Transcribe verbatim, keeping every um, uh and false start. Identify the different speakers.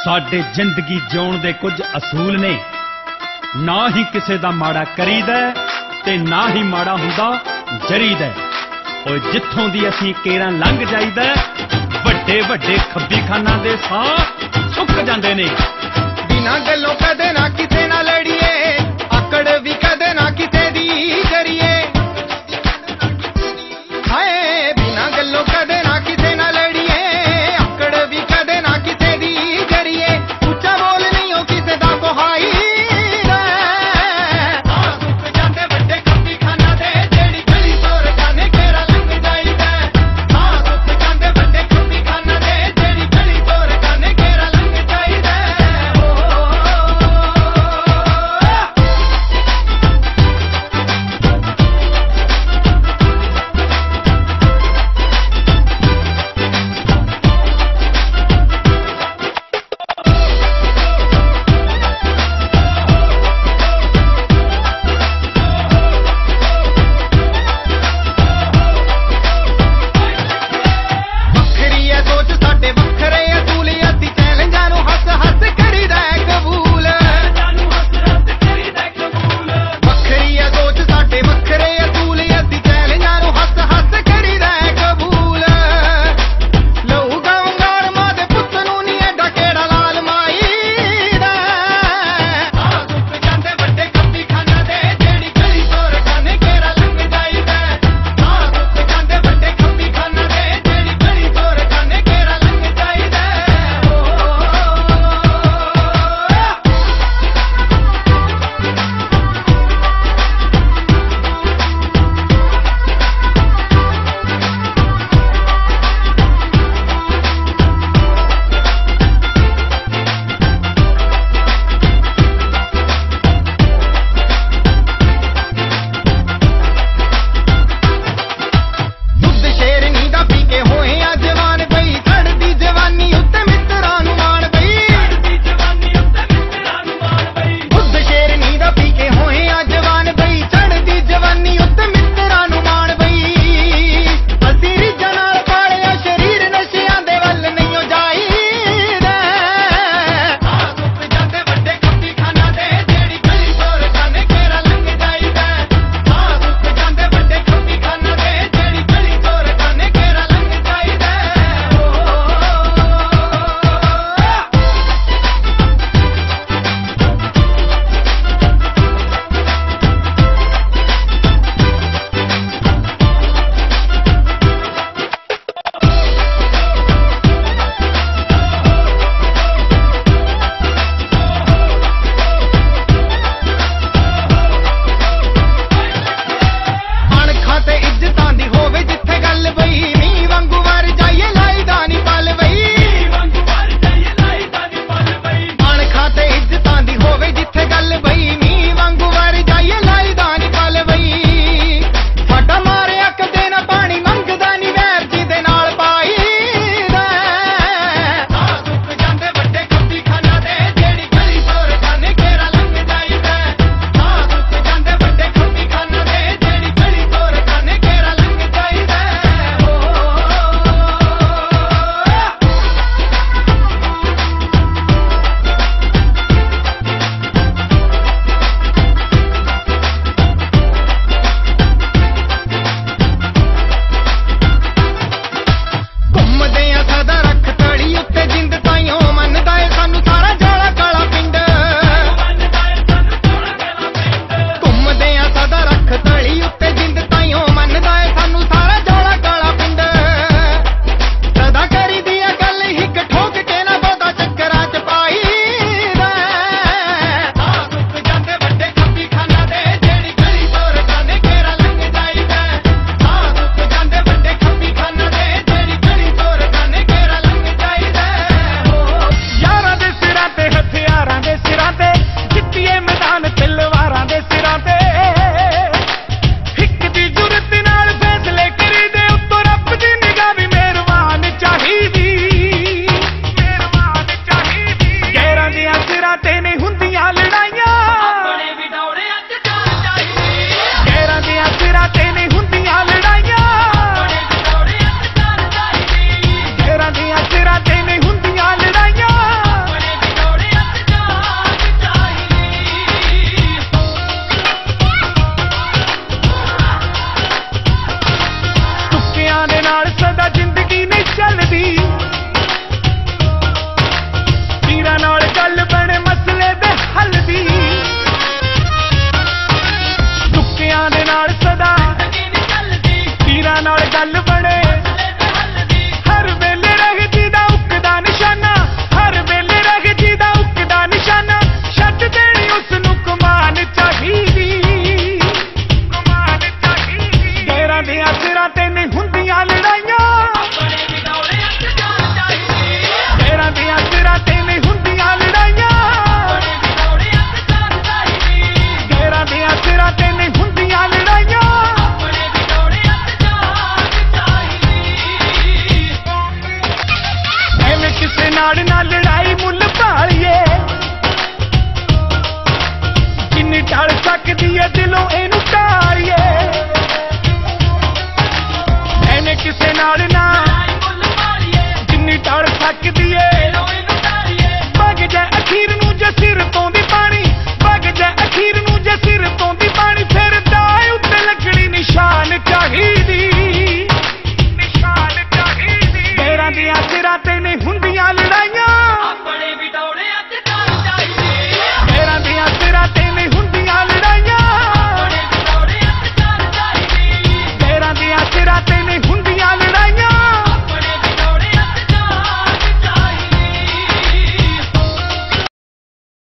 Speaker 1: साडे जिंदगी जिउण दे कुछ असूल ने, ना ही किसे दा माड़ा करीदा ते ना ही माड़ा हुंदा जरीदा। ओए जिथों दी असीं केरां लंघ जाईदा, वड्डे वड्डे खब्बी खाना दे साह सुक जांदे ने।
Speaker 2: बिना गल्लों कदे ना किते ना लड़िए, आकड़ भी कदे ना किते दी करिए। हाय बिना गल्लों कदे ना किते ना लड़िए, आकड़ भी कदे ना किते दी करिए। ऊंचा बोल नहीं हो किसे दा कोहाई, ਦਿਲੋਂ ਇਹ